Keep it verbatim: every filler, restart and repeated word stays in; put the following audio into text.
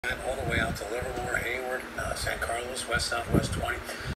all the way out to Livermore, Hayward, uh, San Carlos, West Southwest twenty.